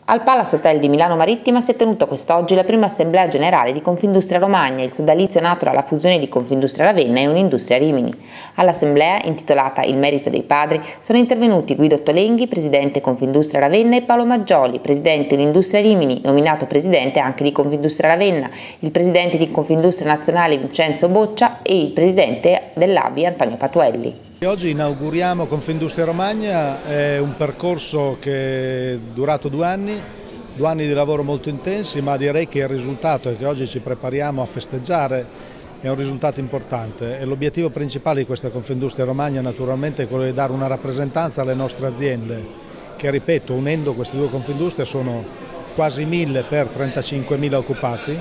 Al Palace Hotel di Milano Marittima si è tenuta quest'oggi la prima assemblea generale di Confindustria Romagna, il sodalizio nato dalla fusione di Confindustria Ravenna e Unindustria Rimini. All'assemblea, intitolata Il merito dei padri, sono intervenuti Guido Tolenghi, presidente Confindustria Ravenna, e Paolo Maggioli, presidente Unindustria Rimini, nominato presidente anche di Confindustria Ravenna, il presidente di Confindustria Nazionale Vincenzo Boccia e il presidente dell'ABI Antonio Patuelli. Oggi inauguriamo Confindustria Romagna, è un percorso che è durato 2 anni di lavoro molto intensi, ma direi che il risultato che oggi ci prepariamo a festeggiare è un risultato importante. E l'obiettivo principale di questa Confindustria Romagna naturalmente è quello di dare una rappresentanza alle nostre aziende, che ripeto, unendo queste 2 Confindustrie sono quasi 1000 per 35.000 occupati,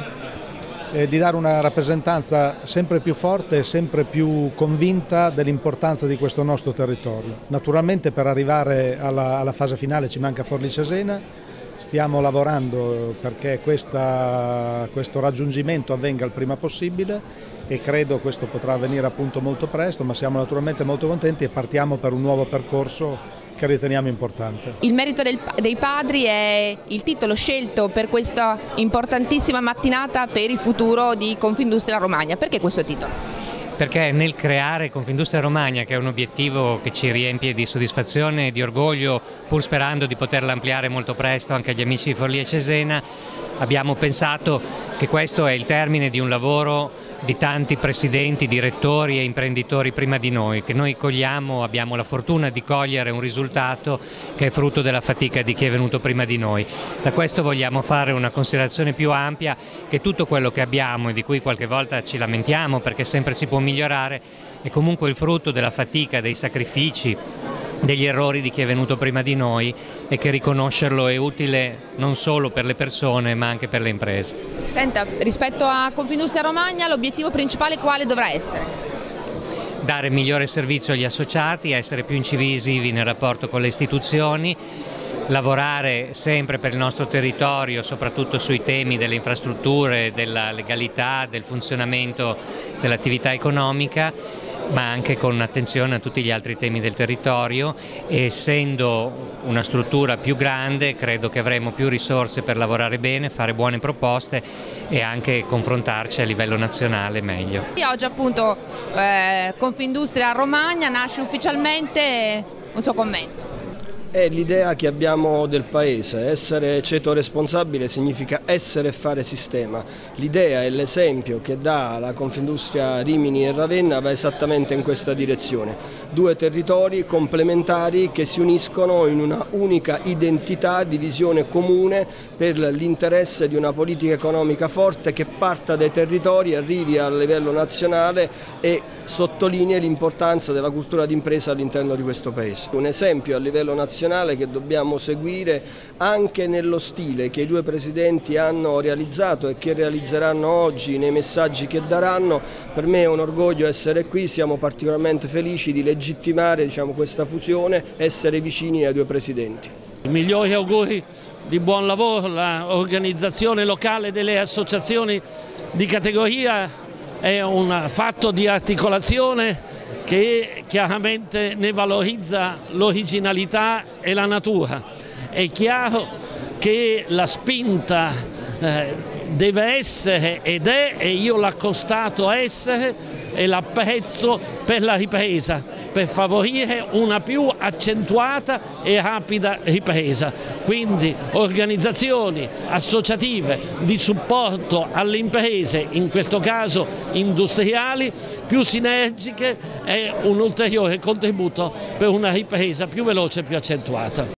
di dare una rappresentanza sempre più forte e sempre più convinta dell'importanza di questo nostro territorio. Naturalmente per arrivare alla fase finale ci manca Forlì Cesena, stiamo lavorando perché questo raggiungimento avvenga il prima possibile e credo questo potrà avvenire appunto molto presto, ma siamo naturalmente molto contenti e partiamo per un nuovo percorso che riteniamo importante. Il merito dei padri è il titolo scelto per questa importantissima mattinata per il futuro di Confindustria Romagna. Perché questo titolo? Perché nel creare Confindustria Romagna, che è un obiettivo che ci riempie di soddisfazione e di orgoglio, pur sperando di poterla ampliare molto presto anche agli amici di Forlì e Cesena, abbiamo pensato che questo è il termine di un lavoro di tanti presidenti, direttori e imprenditori prima di noi, che noi cogliamo, abbiamo la fortuna di cogliere un risultato che è frutto della fatica di chi è venuto prima di noi. Da questo vogliamo fare una considerazione più ampia, che tutto quello che abbiamo e di cui qualche volta ci lamentiamo perché sempre si può migliorare, è comunque il frutto della fatica, dei sacrifici, degli errori di chi è venuto prima di noi, e che riconoscerlo è utile non solo per le persone ma anche per le imprese. Senta, rispetto a Confindustria Romagna l'obiettivo principale quale dovrà essere? Dare migliore servizio agli associati, essere più incisivi nel rapporto con le istituzioni, lavorare sempre per il nostro territorio, soprattutto sui temi delle infrastrutture, della legalità, del funzionamento dell'attività economica, ma anche con attenzione a tutti gli altri temi del territorio, e essendo una struttura più grande credo che avremo più risorse per lavorare bene, fare buone proposte e anche confrontarci a livello nazionale meglio. Oggi appunto Confindustria Romagna nasce ufficialmente, un suo commento. È l'idea che abbiamo del Paese, essere ceto responsabile significa essere e fare sistema. L'idea e l'esempio che dà la Confindustria Rimini e Ravenna va esattamente in questa direzione. 2 territori complementari che si uniscono in una unica identità di visione comune per l'interesse di una politica economica forte che parta dai territori, arrivi a livello nazionale e sottolinei l'importanza della cultura d'impresa all'interno di questo Paese. Un esempio a livello nazionale che dobbiamo seguire anche nello stile che i 2 presidenti hanno realizzato e che realizzeranno oggi nei messaggi che daranno. Per me è un orgoglio essere qui, siamo particolarmente felici di legittimare questa fusione, essere vicini ai 2 presidenti. I migliori auguri di buon lavoro, l'organizzazione locale delle associazioni di categoria è un fatto di articolazione che chiaramente ne valorizza l'originalità e la natura. È chiaro che la spinta deve essere ed è, e io l'ho constato essere, e l'apprezzo per la ripresa, per favorire una più accentuata e rapida ripresa. Quindi organizzazioni associative di supporto alle imprese, in questo caso industriali, più sinergiche, è un ulteriore contributo per una ripresa più veloce e più accentuata.